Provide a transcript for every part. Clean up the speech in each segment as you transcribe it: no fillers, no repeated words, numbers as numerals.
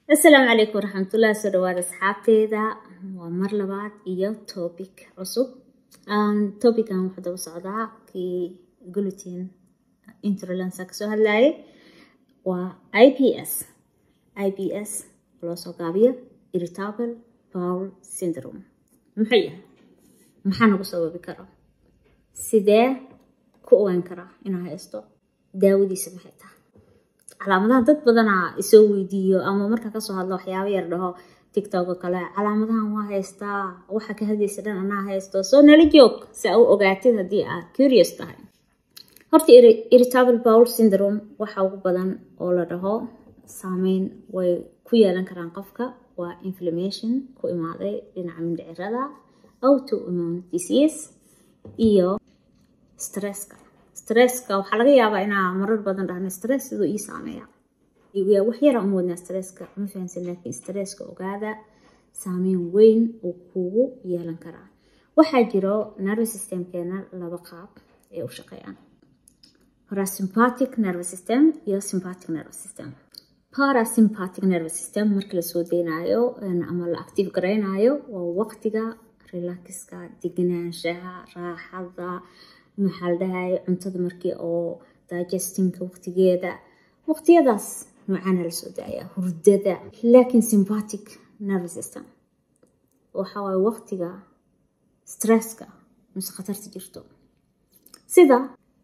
السلام عليكم ورحمة الله سودوات أصحابتي ذا ومر لبعض إيو توبيك عصب توبيك أنا وحدة وصعداء كي جلوتين انترولانساك سو هلاي و IBS بلوسو قابية irritable bowel syndrome محانا بسبب بكرة سيدة كوين كرة إنها هايستو داودي سمحتها calaamadaha dad badan isoo weydiiyo ama marka ka soo hadlo waxyaabo yar dhaho TikTok kale calaamadahan waa haystaa waxa ka hadlaysa dhan anaa haysto soo nala joog si aad u ogaatid hadii aad curious tahay horta irritable bowel syndrome waxa ugu badan oo la dhaho saameyn way ku yeelan karaan qofka waa inflammation ku imaaday dhinaca mindhicirada autoimmune disease iyo stresska waxa laga yaabaa inaa marar badan dhahno stress sidoo ii saameeya iyo wax yar oo wadna stresska ma fahansan laakiin stresska ogaada saameyn weyn oo kugu yeelan kara waxa jiro nervous systemkeena laba qaab ee u shaqeeyaan parasympathetic nervous system iyo sympathetic nervous system parasympathetic nervous system marka la soo deenayo ama la active gareynayo waa waqtiga relaxka deganaanshaha raaxada maxal dhahay cuntada markii oo digestingka waqtiyadaas macana la soo daaya hurdada laakiin sympathetic nervous system waxa way waqtiga stresska mise khatarta jirto sida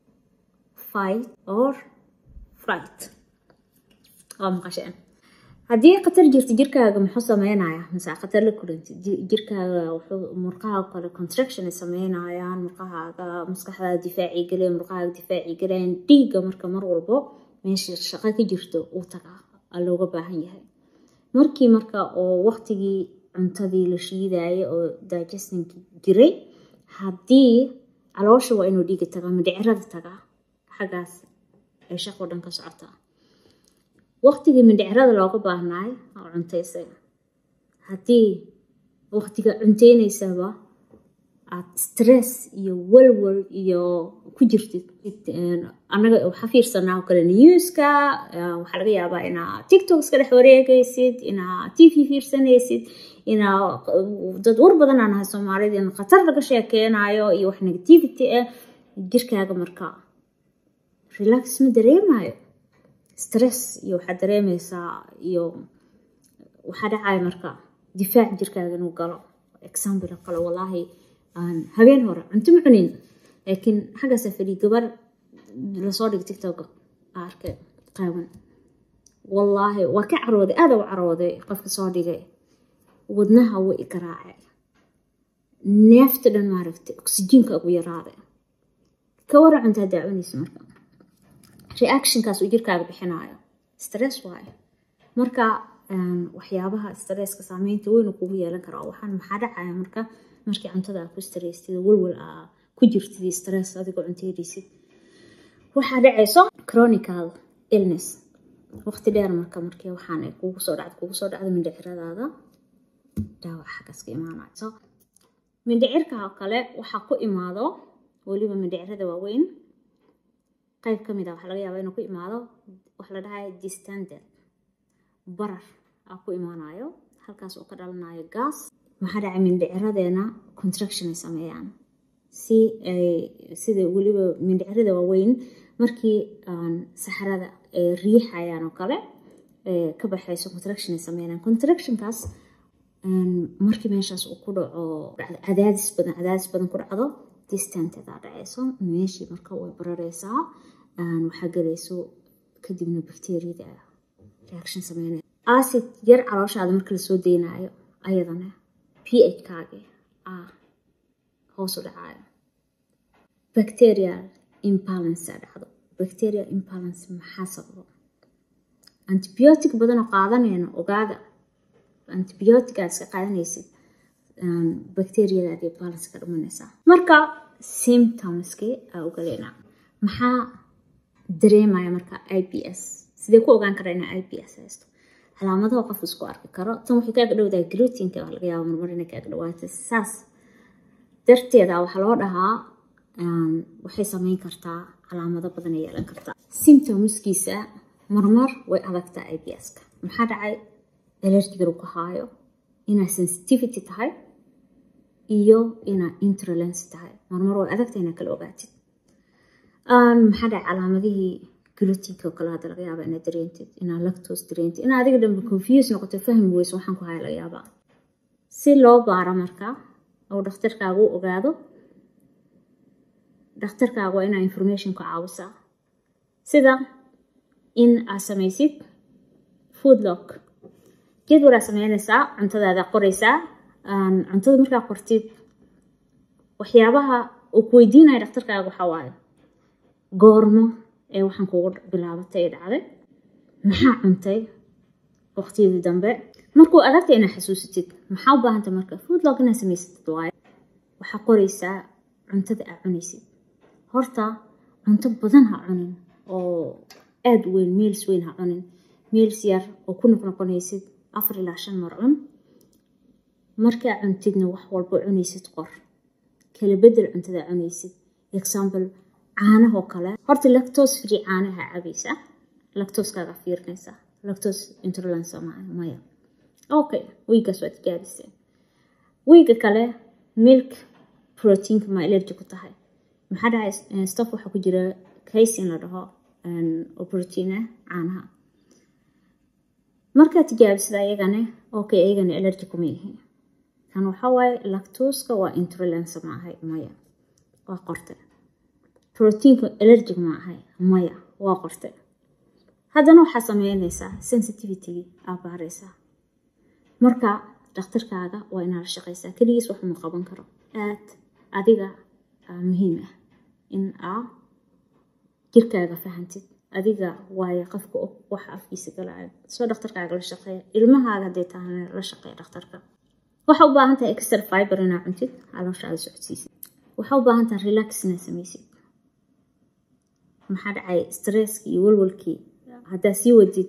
fight or flight qasheen haddii khatar jirto jirkaaga muxuu sameynaya mise khatar la kulanta jirkaaga wuxuu murqaha kale contraction sameynayaan murqahaaga maskaxda difaaci galeen dhiiga marka mar walbo meesha shaqo ka jirto uu tagaa looga baahan yahay marka oo waqtigii cuntadii la shiidaayay oo digesting jiray haddii caloosha waa inuu dhiiga tagaa mindhicirada tagaa xagaas ay shaqo dhan ka socotaa waqtigii mindhicirada looga baahnaay oo cuntaysay haddii waqtiga cuntaynaysaaba aad stress iyo walwal iyo ku jirtid anaga waxa fiirsanaa kale newska waxa laga yaabaa inaa TikTok iska dhex wareegaysid inaa TV fiirsanaysid inaa dad war badan aan ahay Soomaalida in khatar laga sheekeenayo iyo wax negativity jirkaaga marka relax ma dareemayo stress iyo waxa dareemaysaa iyo waxa dhacay marka difaac jirkaaga inuu galo example kale wallahi aan habeen hore cunto ma cunin laakiin xaga safari gabar la soo dhigay TikTok arkay qaawan wallahi waa ka carooday aad u carooday qofka soo dhigay wadnaha way ikraacay neefta dhan ma aragtay oxygenka ugu yaraaday ka war cunta daawanaysa marka reaction kaas uu jirkaaga bixinayo stress waayo marka waxyaabaha stresska saameynta weyn uu kugu yeelan karo waxaan maxaa dhacaya markii cuntada ku stressed walwal ku jirtid stress adigoo cuntaydisid waxa dhacayso chronic illness waqti dheer markii waxaan kugu soo dhacdo mindhiciradaada daawac xagas ka imaanayso mindhicirka kale waxa ku imaado waliba mindhicirada waaweyn qayb kamid ah waxa laga yaabaa inuu ku imaado wax la dhahay distended barar ku imaanayo halkaas oo ka dhalanayo gas waxa dhacay mindhiciradeena contraction ay sameeyaan sida waliba mindhicirada waaweyn markii saxarada riixayaan oo kale ka baxayso contraction ay sameeyaan contractionkaas markii meeshaas uu ku dhaco cadaadis badan ku dhacdo distended dhacayso meeshii marka way bararaysaa waxa galayso kadibna bacteria reaction sameeyay acid yar calooshaada marka la soo deenayo ayadana pH kaaga hoos u dhacayo bacterial imbalance dhacdo bacterial imbalance maxaa sababa antibiotic badan oo qaadanayna ogaada antibiotics ka qaadanaysid bacterial imbalance ka dhumanaysa marka symptomski u galena maxaa dareemaya marka IBS sidee ku ogaan karaa in IBS haysto calaamadaha qof isku arki karo tan waxay ka dhawdaa glutenka waxa laga yaabaa mar inay ka dhawaato saas darteeda waxa loo dhahaa waxay sameyn kartaa calaamado badan yeelan kartaa symptomskiisa marmar way adagtaa IBS-ka maxaa dhacay allergiga uu ka haayo inaa sensitivity tahay iyo inaa intolerance tahay marmar way adagtahay inaa kala ogaatid maxaa dhaca calaamadihii glutenka oo kale hadda laga yaabaa inaad dareentid inaa lactose dareentid inaa adiga dhanba confuse noqoto fahmi weyso waxaan ku haya laga yaabaa si loo baaro marka oo dhakhtarkaaga u ogaado dhakhtarkaaga waa inaa information ku caawisaa sida in aad samaysid food log jadwal aad samaynaysaa cuntadaada qoraysaa cuntada markaa qortid waxyaabaha uu ku weydiinaya dhakhtarkaaga waxaa waaye goormo ee waxaan kugu bilaabatay ee dhacday maxaa cuntay waqtiyadii dambe markuu adagtay inaad xasuusatid maxaa u baahanta marka food log inaad samaysatid waaye waxaa qoraysaa cuntada aad cunaysid horta cunto badan ha cunin oo aada weyn meals weyn ha cunin meals yar oo ku noqnoqonaysid 4 ilaa 5 mar cun markaa cuntidna wax walba cunaysid qor kala bedel cuntada cunaysid example caanaha oo kale horta lactose free caanaha cabaysaa lactose-kaaga fiirinaysaa lactose intolerance maya okay wiigaas waad gaadisay wiiga kale milk proteinka ma allergy ku tahay maxaa dhacay stuff waxaa ku jira casein la dhaho oo protein ah caanaha markaad tijaabisada ayagana okay ayagana allergy kuma yihiin kan waxaa waaye lactose-ka waa intolerance ma ahay maya waa qortay proteinka allergic ma ahay maya waa qortay haddana waxaa sameynaysaa sensitivity aa baaraysaa marka dhakhtarkaaga waa inaad la shaqaysaa keligiis wax uma qaban karo aad adiga muhiim ah in aa jirkaaga fahantid adiga waaye qofka wax afkiisa galaayo soo dhakhtarkaaga la shaqeeya ilmahaaga hadday tahana la shaqeeya dhakhtarka waxaa u baahan tahay extra fiber inaad cuntid calooshaada socodsiisid waxaa u baahan tahay relax inaad samaysid maxaa dhacay stresskii iyo walwalkii haddaa sii wadid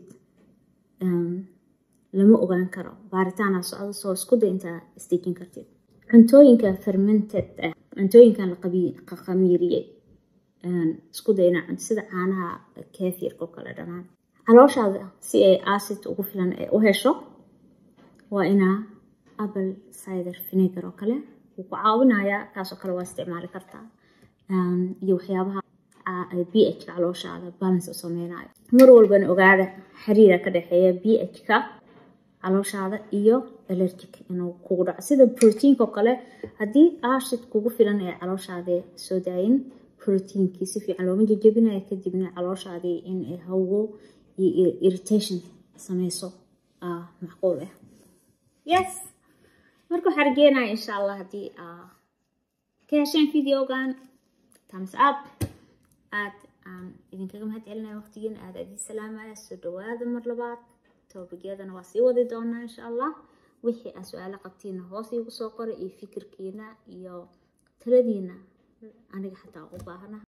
lama ogaan karo baaritaanaa socdo soo isku day intaa isdejin kartid cuntooyinka fermented ah cuntooyinkan la qamiiriyey isku day inaa cunto sida caanaha kefirka oo kale dhanaan calooshaada si ay acid ugu filan ee u hesho waa inaa apple cider vinegar oo kale wuu ku caawinayaa kaasoo kale waa isticmaali kartaa iyo waxyaabaha pH-ka calooshaada balance u sameynayo mar walbana ogaada xiriira ka dhexeeya pH-ka calooshaada iyo allergic inuu kugu dhaco sida proteinka oo kale haddii acid kugu filan ee calooshaada soo daayin proteinkii si fiican looma jajabinayo kadibna calooshaadii in ay hawo iyo irritation sameyso macquul ah yes marka waxaan rajeynayaa insha allah haddii ka hesheen videogan thumbs up aad idinkaga mahad celinaya waqtigiina aad idin salaamaya soo dhawaada mar labaad toobegyadana waa sii wadi doonaa insha allah wixii aad su-aalo qabtiina hoos iigu soo qora iyo fikirkiina iyo taladiina aniga xataa u baahana